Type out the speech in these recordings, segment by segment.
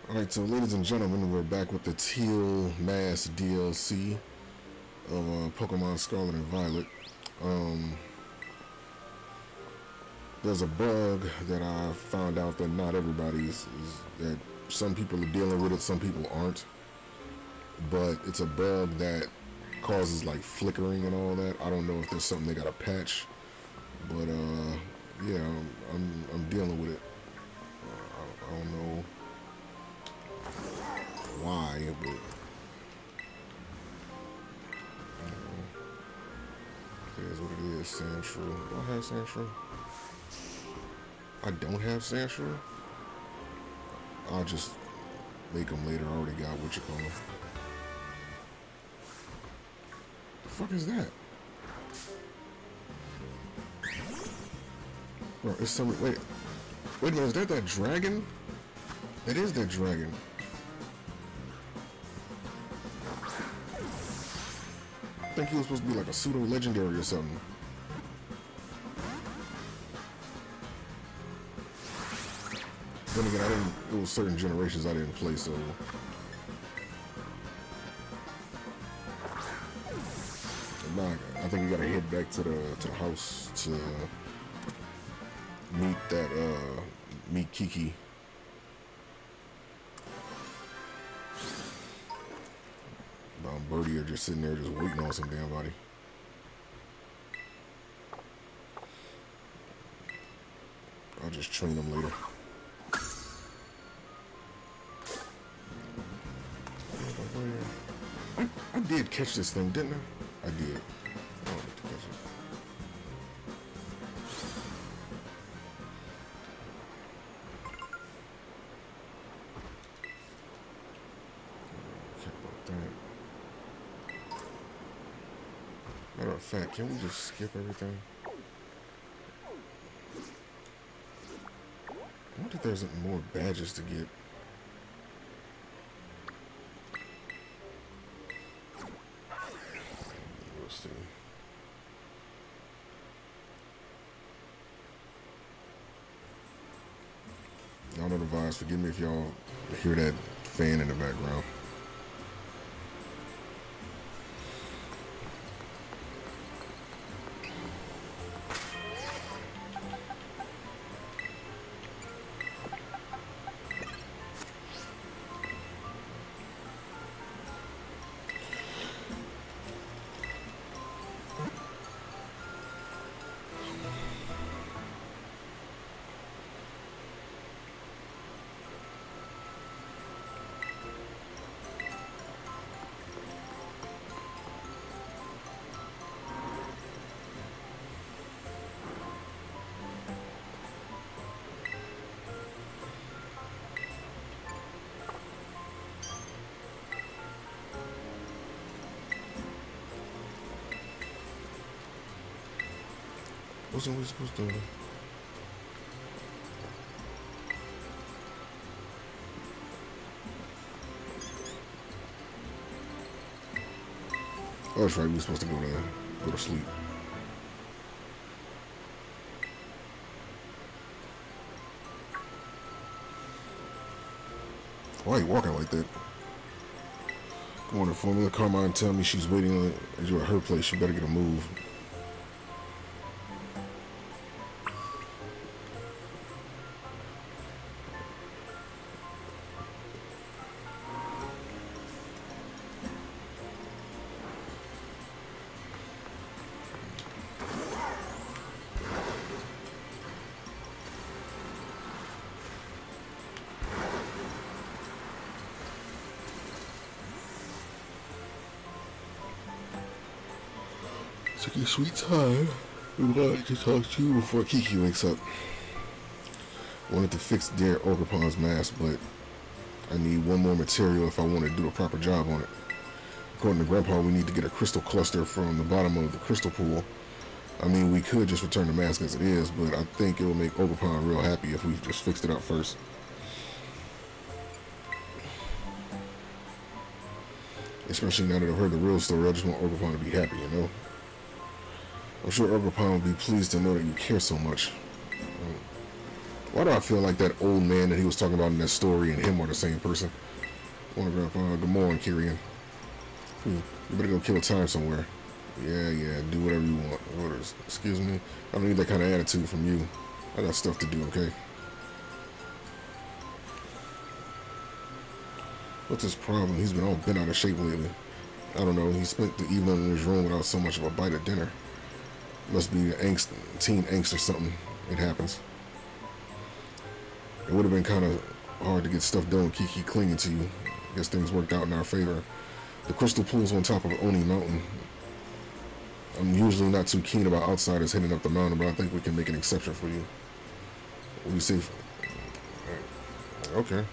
Alright, so ladies and gentlemen, we're back with the Teal Mask DLC of Pokemon Scarlet and Violet. There's a bug that I found out that not everybody is that some people are dealing with it, some people aren't. But it's a bug that causes like flickering and all that. I don't know if there's something they got to patch, but yeah, I'm dealing with it. I don't know why, but here's what it is. Sandshrew. Do I have Sandshrew? I don't have Sandshrew. I'll just make them later. I already got what you call them. The fuck is that? Bro, it's some. Wait a minute. Is that dragon? That is that dragon. I think he was supposed to be like a pseudo-legendary or something. Then again, it was certain generations I didn't play, so. Nah, I think we gotta head back to the house to meet Kiki. Birdie are just sitting there just waiting on some damn body. I'll just train them later. I did catch this thing, didn't I? I did. I don't need to catch it. Okay, about that. Matter of fact, can we just skip everything? I wonder if there's more badges to get. We'll see. Y'all know the vibes. Forgive me if y'all hear that fan in the background. Wasn't we supposed to? Oh, that's right. We were supposed to go to sleep. Why are you walking like that? Go on the Formula Carmine and tell me she's waiting at you at her place. You better get a move. Took your sweet time. We wanted to talk to you before Kiki wakes up. Wanted to fix their Ogerpon's mask, but I need one more material if I want to do a proper job on it. According to Grandpa, we need to get a crystal cluster from the bottom of the crystal pool. I mean, we could just return the mask as it is, but I think it will make Ogerpon real happy if we just fixed it up first. Especially now that I've heard the real story, I just want Ogerpon to be happy, you know? I'm sure Ogerpon will be pleased to know that you care so much. Why do I feel like that old man that he was talking about in that story and him are the same person? Good morning, Kyrian. You better go kill time somewhere. Yeah, do whatever you want. Orders. Excuse me? I don't need that kind of attitude from you. I got stuff to do, okay? What's his problem? He's been all bent out of shape lately. I don't know. He spent the evening in his room without so much of a bite at dinner. Must be angst, teen angst or something. It happens. It would have been kind of hard to get stuff done with Kiki clinging to you. Guess things worked out in our favor. The crystal pool's on top of Oni Mountain. I'm usually not too keen about outsiders heading up the mountain, but I think we can make an exception for you. What do you say? Okay.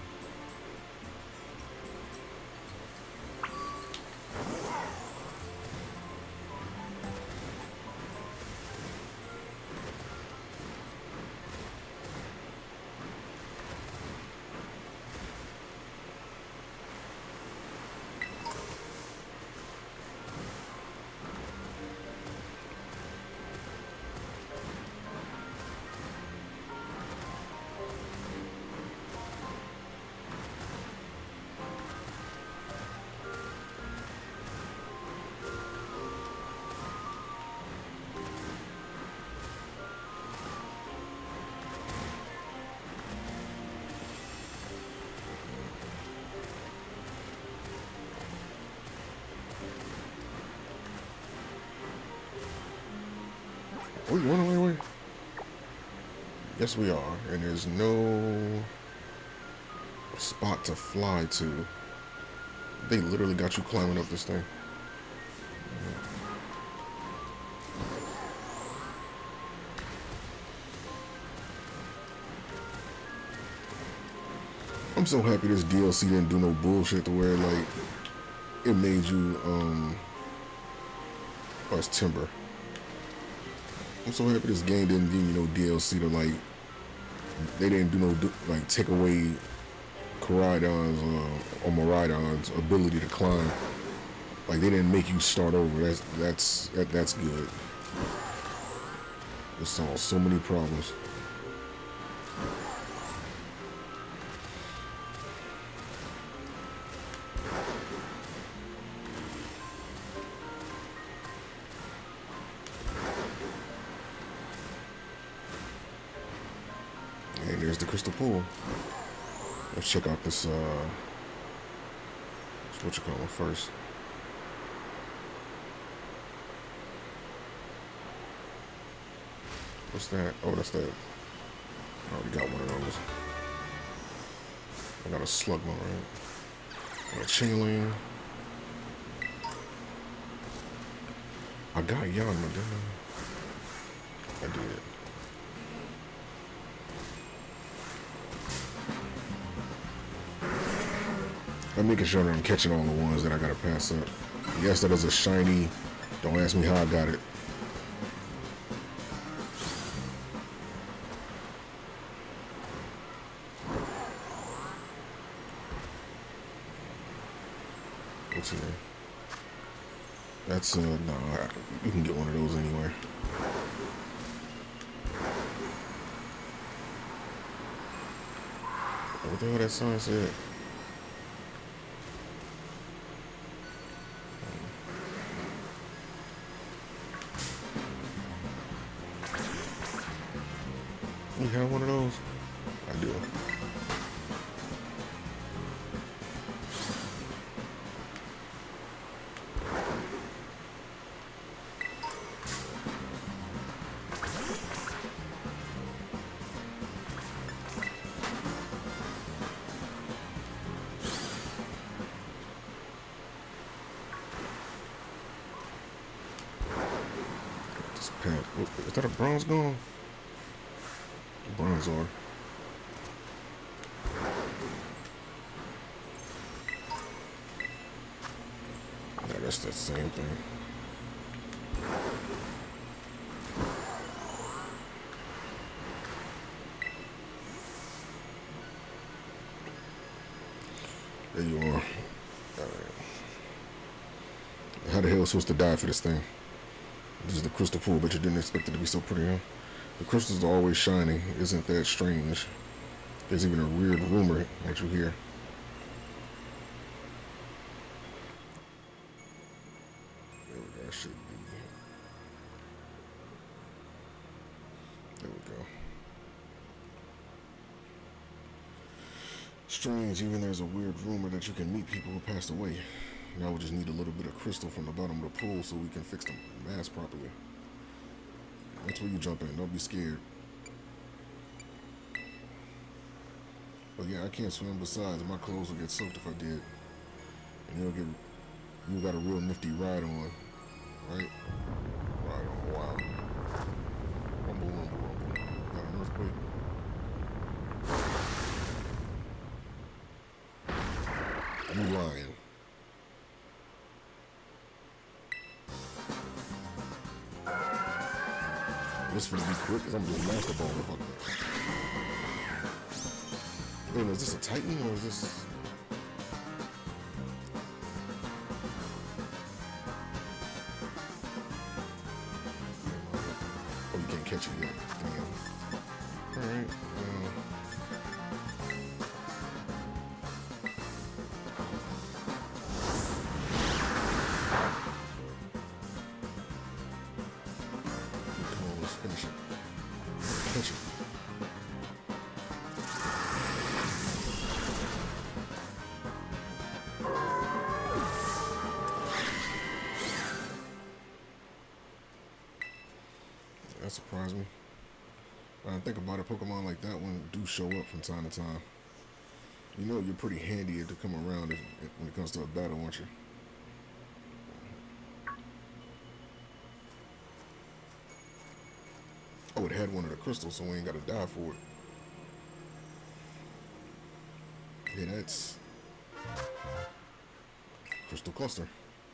Wait. Yes, we are. And there's no spot to fly to. They literally got you climbing up this thing. I'm so happy this DLC didn't do no bullshit to where, like, it made you, oh, it's Timber. I'm so happy this game didn't give you no DLC to, like, they didn't do no, like, take away Koraidon's or Miraidon's ability to climb. Like, they didn't make you start over. That's good. It solves so many problems. And there's the crystal pool. Let's check out this, what you call it first. What's that? Oh, that's that. I already got one of those. I got a Slugma, right? Got a Chingling. I got Yanma, didn't I? I did. I'm making sure that I'm catching all the ones that I gotta pass up. Yes, that is a shiny. Don't ask me how I got it. What's here? That's, no, you can get one of those anywhere. What the hell that sign said? You have one of those? I do. This pack. Is that a bronze gone? Bronzor. Yeah, that's the same thing. There you are. How the hell was supposed to die for this thing? This is the crystal pool, but you didn't expect it to be so pretty, huh? The crystals are always shining. Isn't that strange? There's even a weird rumor that you hear. There we go. That should be. There we go. Strange, even there's a weird rumor that you can meet people who passed away. Now we just need a little bit of crystal from the bottom of the pool so we can fix the mask properly. That's where you jump in. Don't be scared. But yeah, I can't swim. Besides, my clothes will get soaked if I did. And you got a real nifty ride on, right? Ride on. Wow. Rumble, rumble, rumble. Got an earthquake. You lying. This is gonna be quick because I'm just master ball. Wait, is this a Titan or is this? Oh, you can't catch it yet. Damn. Alright. Come on, let's finish it. Catch it. That surprised me. When I think about it, Pokemon like that one do show up from time to time. You know you're pretty handy to come around when it comes to a battle, aren't you? Oh, it had one of the crystals, so we ain't got to die for it. Yeah, that's Crystal Cluster.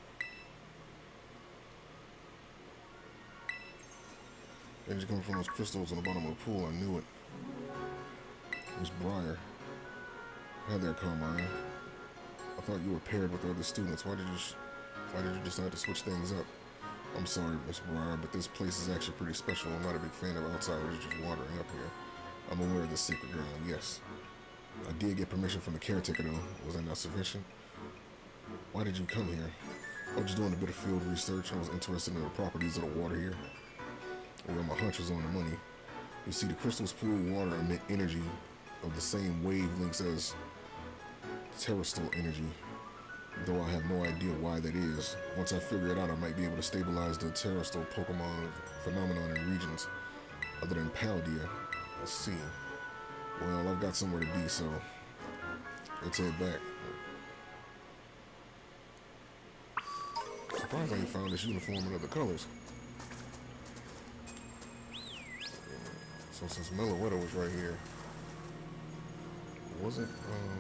Energy coming from those crystals on the bottom of the pool. I knew it. It was Briar. Hi there, Carmine. I thought you were paired with the other students. Why did you decide to switch things up? I'm sorry, Miss Briar, but this place is actually pretty special. I'm not a big fan of outsiders just wandering up here. I'm aware of the secret ground, yes. I did get permission from the caretaker, though. Was that not sufficient? Why did you come here? I was just doing a bit of field research. I was interested in the properties of the water here. Well, my hunch was on the money. You see, the crystals pool water emit energy of the same wavelengths as terrestrial energy, though I have no idea why that is. Once I figure it out, I might be able to stabilize the terrestrial Pokemon phenomenon in regions other than Paldea. Let's see. Well, I've got somewhere to be, so let's head back. Surprised I ain't found this uniform in other colors. So since Meloetta was right here, wasn't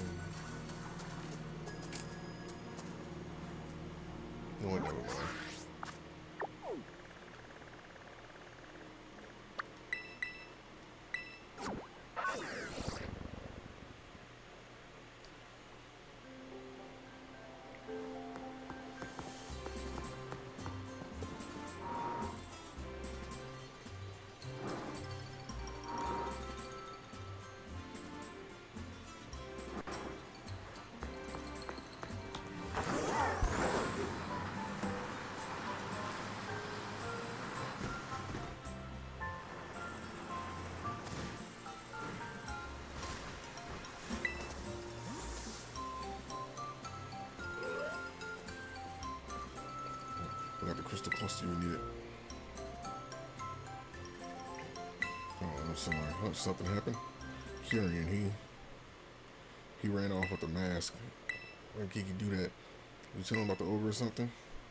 no, never mind. I got the crystal cluster you needed. Oh, I'm sorry. Oh, something happened. Kyurem, he ran off with the mask. Why did Kiki do that? You telling him about the ogre or something?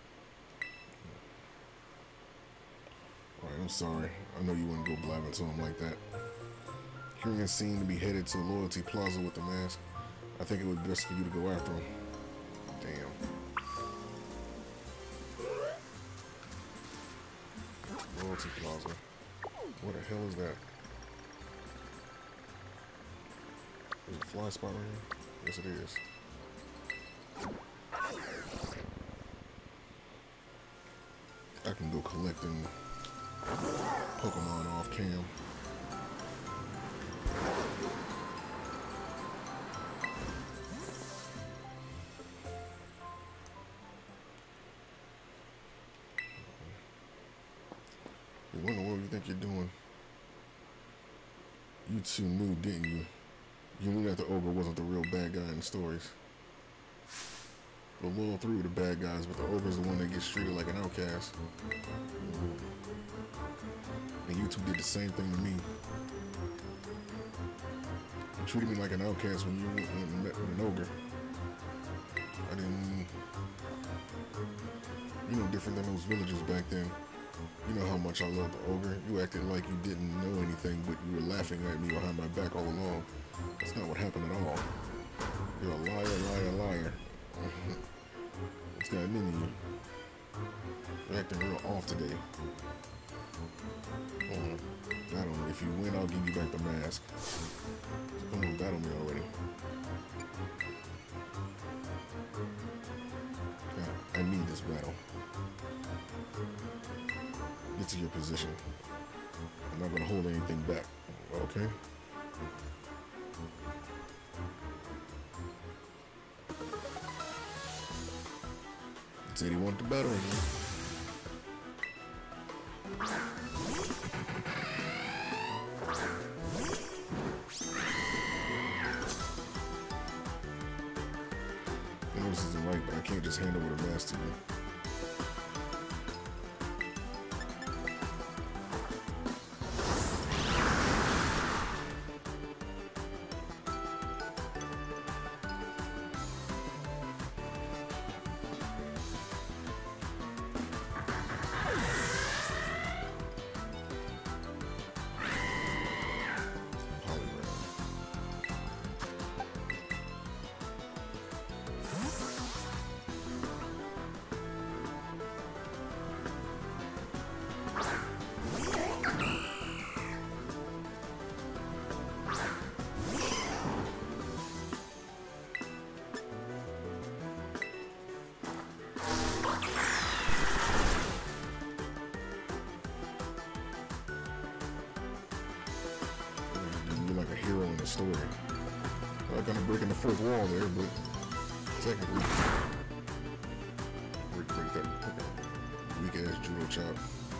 Alright, I'm sorry. I know you wouldn't go blabbing to him like that. Kyurem seemed to be headed to Loyalty Plaza with the mask. I think it would be best for you to go after him. Damn. Loyalty Plaza. What the hell is that? Is it a fly spot right here? Yes, it is. I can go collecting Pokemon off cam. think you're doing? You two knew, didn't you? You knew that the ogre wasn't the real bad guy in the stories. The loyal three were the bad guys, but the ogre's the one that gets treated like an outcast. And you two did the same thing to me. You treated me like an outcast when you went and met with an ogre. I didn't... You know, different than those villagers back then. You know how much I love the ogre. You acted like you didn't know anything, but you were laughing at me behind my back all along. That's not what happened at all. You're a liar, liar, liar. What's got into you? You're acting real off today. Battle me. If you win, I'll give you back the mask. So come on, battle me already. I need this battle. Get to your position. I'm not gonna hold anything back. Okay? Said he wanted to battle me. I know this isn't right, but I can't just hand over the mask to you. Like a hero in the story. Not gonna break in the fourth wall there, but technically break that weak ass judo chop.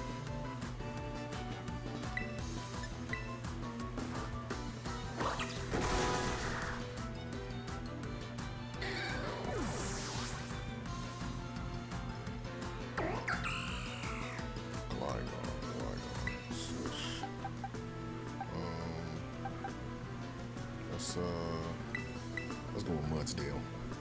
Let's go with Mudsdale.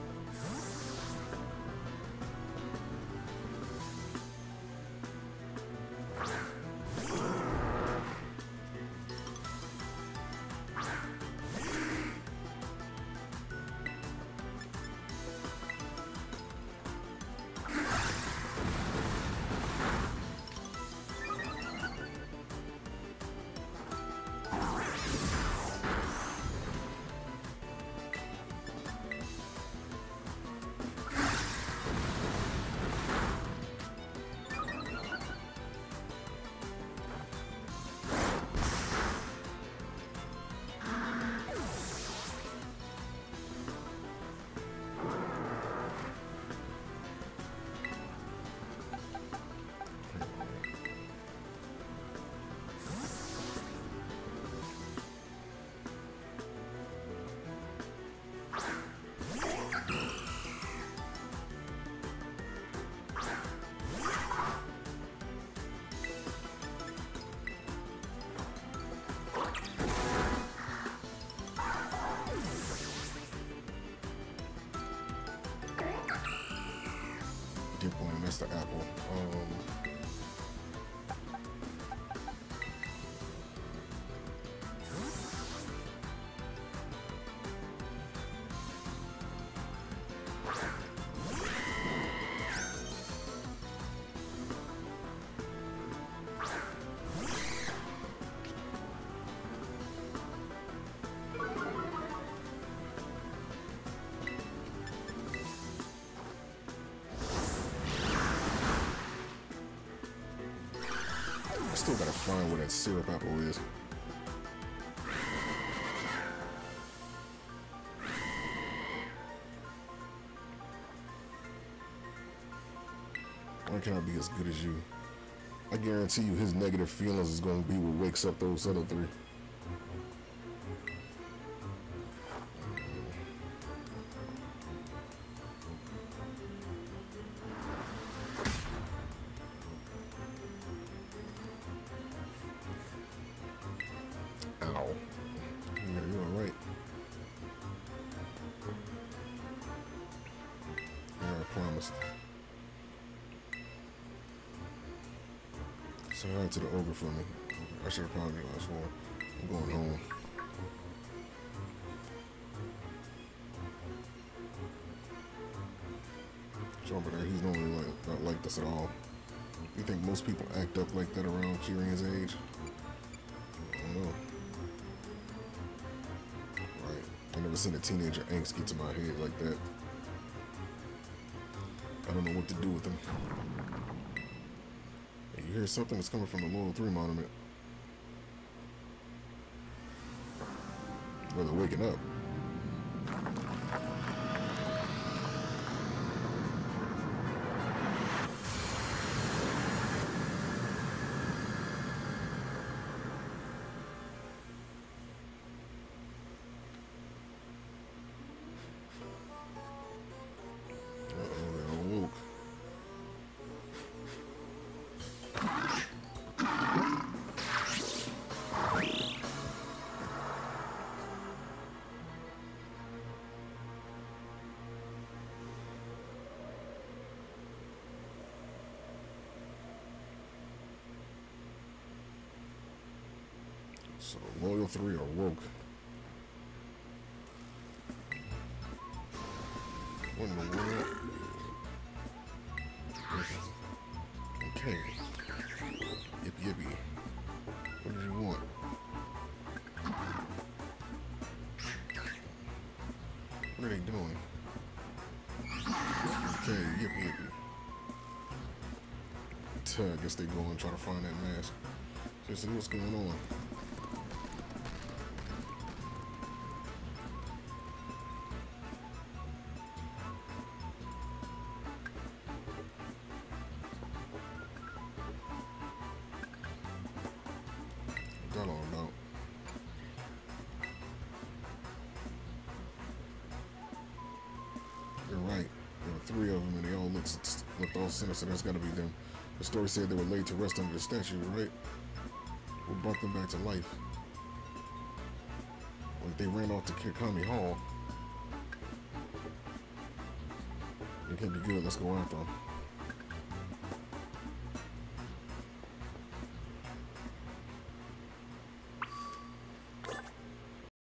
Mr. Apple. Still gotta find where that syrup apple is. Why can't I be as good as you? I guarantee you his negative feelings is going to be what wakes up those other three. Ow. Yeah, you're alright. Yeah, I promised. Say hi to the ogre for me. I should have apologized for him. I'm going home. Sure, but he's normally not like this at all. You think most people act up like that around Kirian's age? I don't know. Right. I never seen a teenager angst get to my head like that. I don't know what to do with him. Hey, you hear something that's coming from the Loyal 3 monument? Well, they're waking up. Uh-oh, they're all woke. So the Loyal 3 are woke. What in the world? Okay. Yippee yippee. What did you want? What are they doing? Okay, yippee yippee. I guess they go and try to find that mask. Just see what's going on. What's that all about? You're right. There were 3 of them, and they all looked all sinister. That's got to be them. The story said they were laid to rest under the statue, right? What brought them back to life? Like they ran off to Kirkami Hall. It can't be good. Let's go after them.